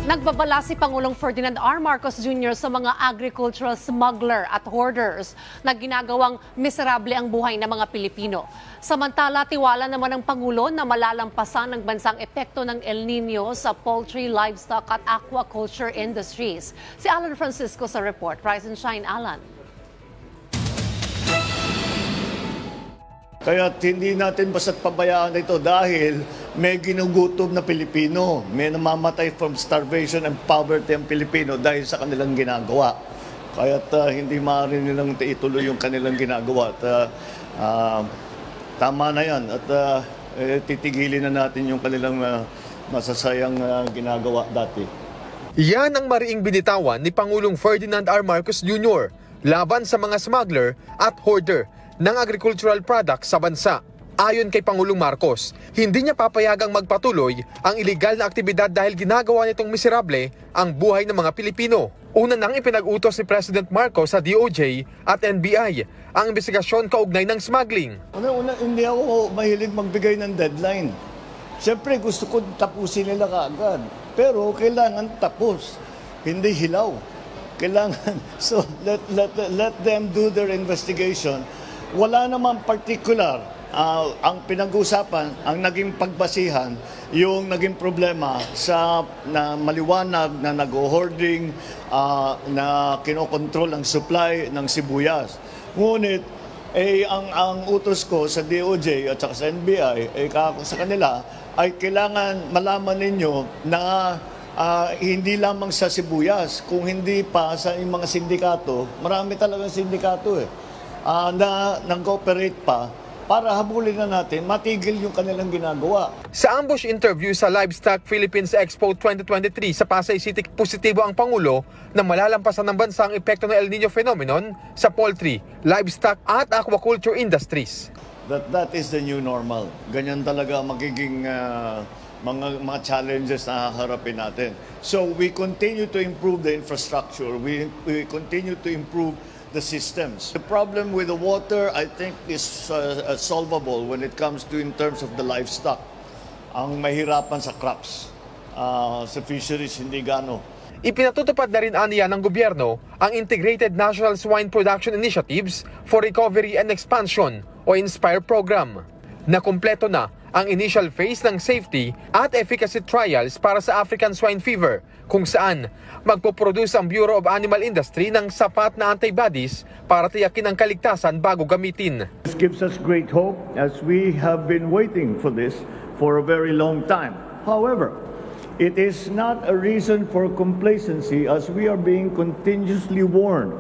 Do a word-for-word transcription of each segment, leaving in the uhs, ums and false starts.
Nagbabala si Pangulong Ferdinand R. Marcos Junior sa mga agricultural smuggler at hoarders na ginagawang miserable ang buhay ng mga Pilipino. Samantala, tiwala naman ng Pangulo na malalampasan ng bansang epekto ng El Nino sa poultry, livestock at aquaculture industries. Si Alan Francisco sa report. Rise and shine, Alan. Kaya hindi natin basta't pabayaan ito dahil may ginugutom na Pilipino. May namamatay from starvation and poverty ang Pilipino dahil sa kanilang ginagawa. Kaya uh, hindi maaari nilang ituloy yung kanilang ginagawa. At, uh, uh, tama na yan at uh, eh, titigilin na natin yung kanilang uh, masasayang uh, ginagawa dati. Yan ang mariing binitawan ni Pangulong Ferdinand R. Marcos Junior laban sa mga smuggler at hoarder ng agricultural products sa bansa. Ayon kay Pangulong Marcos, hindi niya papayagang magpatuloy ang iligal na aktibidad dahil ginagawa nitong miserable ang buhay ng mga Pilipino. Una nang ipinag-utos ni President Marcos sa D O J at N B I ang investigasyon kaugnay ng smuggling. Una-una, hindi ako mahilig magbigay ng deadline. Siyempre gusto ko tapusin nila kaagad. Pero kailangan tapos, hindi hilaw. Kailangan, so let, let, let them do their investigation. Wala naman particular uh, ang pinag-usapan, ang naging pagbasihan, yung naging problema sa na maliwanag na nag-hoarding, uh, na kinokontrol ang supply ng sibuyas. Ngunit, eh, ang, ang utos ko sa D O J at saka sa N B I, eh, sa kanila, ay kailangan malaman ninyo na uh, hindi lamang sa sibuyas, kung hindi pa sa mga sindikato, marami talagang sindikato eh. Uh, na nag-cooperate pa para habulin na natin, matigil yung kanilang ginagawa. Sa ambush interview sa Livestock Philippines Expo twenty twenty-three sa Pasay City, positibo ang Pangulo na malalampasan ng bansa ang epekto ng El Nino phenomenon sa poultry, livestock at aquaculture industries. That, that is the new normal. Ganyan talaga magiging uh, mga, mga challenges na haharapin natin. So we continue to improve the infrastructure. We, we continue to improve the systems. The problem with the water, I think, is uh, uh, solvable when it comes to in terms of the livestock. Ang mahirapan sa crops, uh, sa fisheries, hindi gano. Ipinatutupad na rin aniya ng gobyerno ang Integrated National Swine Production Initiatives for Recovery and Expansion o INSPIRE program. Nakumpleto na ang initial phase ng safety at efficacy trials para sa African swine fever, kung saan magpoproduce ang Bureau of Animal Industry ng sapat na antibodies para tiyakin ang kaligtasan bago gamitin. This gives us great hope as we have been waiting for this for a very long time. However, it is not a reason for complacency as we are being continuously warned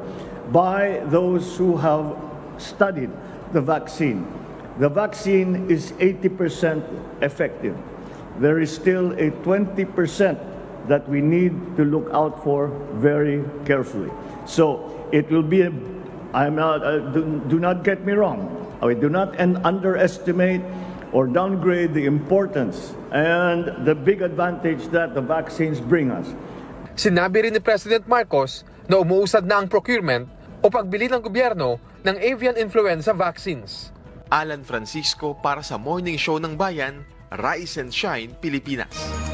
by those who have studied the vaccine. The vaccine is eighty percent effective. There is still a twenty percent that we need to look out for very carefully. So it will be, a, I'm not, uh, do, do not get me wrong, I do not underestimate or downgrade the importance and the big advantage that the vaccines bring us. Sinabi rin ni President Marcos na umuusad na ang procurement o pagbili ng gobyerno ng avian influenza vaccines. Alan Francisco para sa Morning Show ng Bayan, Rise and Shine, Pilipinas.